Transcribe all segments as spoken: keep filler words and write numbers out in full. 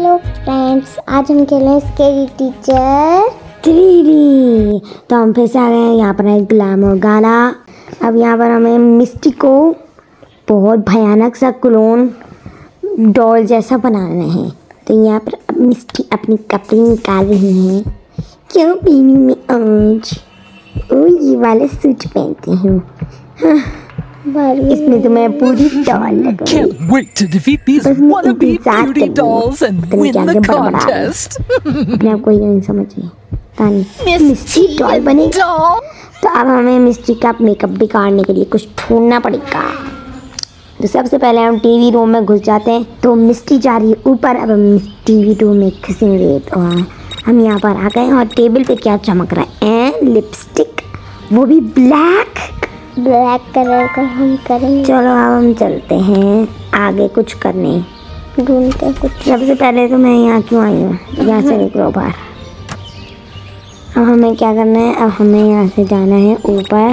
Hello friends, आज हम खेल रहे हैं स्केरी टीचर थ्री डी। तो हम फिर से आ गए हैं यहाँ पर एक ग्लैमर गाना। अब यहाँ पर हमें मिस्टी को बहुत भयानक सा क्लोन डॉल जैसा बनाना है। तो यहाँ पर अब मिस्टी अपनी कपड़े निकाल रही है। क्यों पहनी मैं आज? ओ ये वाले सूट पहनती हूँ। हाँ, इसमें तो मैं पूरी डॉल लगूंगी। Can't wait to defeat these wannabe beauty dolls and win the contest. अपने आप को ही नहीं समझिए तानी मिस्टी डॉल बनेगी। तो अब हमें मिस्टी का मेकअप बिगाड़ने के लिए कुछ ढूंढना पड़ेगा। तो सबसे पहले हम टीवी रूम में घुस जाते हैं। तो मिस्टी जा रही है ऊपर। अब हम टीवी रूम में घुसेंगे। तो हम यहाँ पर आ गए और टेबल पे क्या चमक रहा है? लिपस्टिक, वो भी ब्लैक ब्लैक कलर का हम करेंगे। चलो अब हम चलते हैं आगे कुछ करने, ढूंढते कुछ। सबसे पहले तो मैं यहाँ क्यों आई हूँ? यहाँ से निकलो बाहर। अब हमें क्या करना है? अब हमें यहाँ से जाना है ऊपर।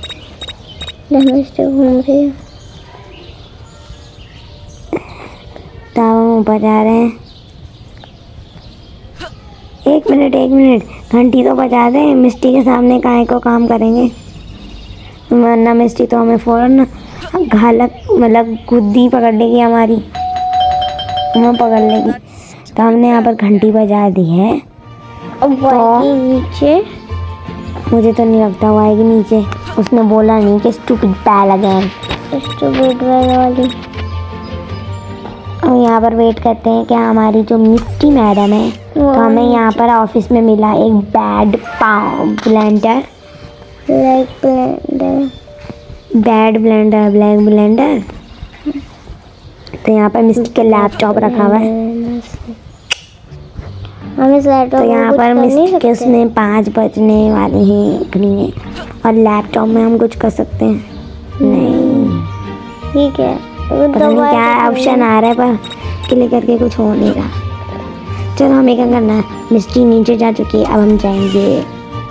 घूम रही है तो हम ऊपर जा रहे हैं। एक मिनट एक मिनट घंटी तो बजा दें। मिस्टी के सामने काहे को काम करेंगे, वरना मिस्टी तो हमें फ़ौरन घालक मतलब गुद्दी पकड़ लेगी, हमारी हमें पकड़ लेगी। तो हमने यहाँ पर घंटी बजा दी है। अब तो नीचे मुझे तो नहीं लगता वो आएगी नीचे। उसने बोला नहीं कि स्टूपिड पैल अगेन, स्टूपिड वाली। अब यहाँ पर वेट करते हैं क्या हमारी जो मिस्टी मैडम है। तो हमें यहाँ पर ऑफिस में मिला एक bad paw blender black blender bad blender black blender. तो यहाँ पर मिस्टी का लैपटॉप रखा हुआ है। हम इस लैपटॉप तो यहाँ पर मिस्टी के उसमें पाँच बजने वाले हैं इतनी में, और लैपटॉप में हम कुछ कर सकते हैं नहीं। ठीक है, पता नहीं क्या ऑप्शन आ रहा है पर क्लिक करके कुछ हो नहीं रहा। चलो हमें क्या करना है? मिस्टी नीचे जा चुकी है, अब हम जाएंगे।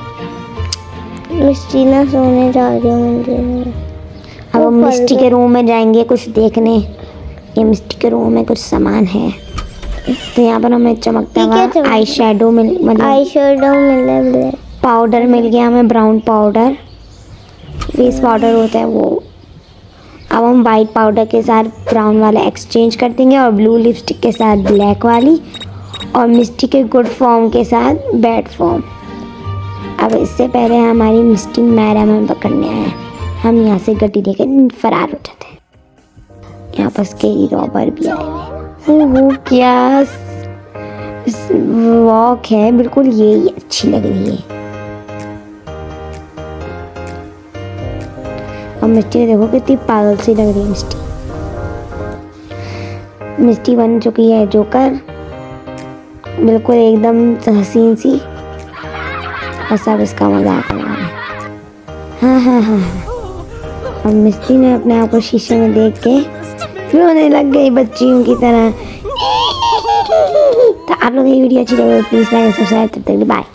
मिस्टी ना सोने जा रही हूँ। अब हम मिस्टी के रूम में जाएंगे कुछ देखने। ये मिस्टी के रूम में कुछ सामान है। तो यहाँ पर हमें चमकता हुआ आई शेडो मिल मतलब आई शेडो मिला, पाउडर मिल गया हमें, ब्राउन पाउडर, फेस पाउडर होता है वो। अब हम वाइट पाउडर के साथ ब्राउन वाला एक्सचेंज कर देंगे और ब्लू लिपस्टिक के साथ ब्लैक वाली, और मिस्टी के गुड फॉर्म के साथ बैड फॉर्म। अब इससे पहले हमारी मिस्टी मैडम हमें पकड़ने आए। हम यहाँ से गड्डी लेकर फरार हो जाते हैं। यहाँ पर स्केरी रॉबर भी आए हुए। वो क्या वॉक है, बिल्कुल ये अच्छी लग रही है। और मिस्टी देखो कितनी पागल सी लग रही है। मिस्टी मिस्टी बन चुकी है जोकर, बिल्कुल एकदम हसीन सी, और सब इसका मजाक उड़ा रहे हैं। हाँ हाँ हाँ हाँ। और मिस्टी ने अपने आप को शीशे में देख के रोने लग गई बच्चियों की तरह। तो आप लोग ये वीडियो अच्छी लगे प्लीज़ लाइक सब्सक्राइब। तब तक बाय।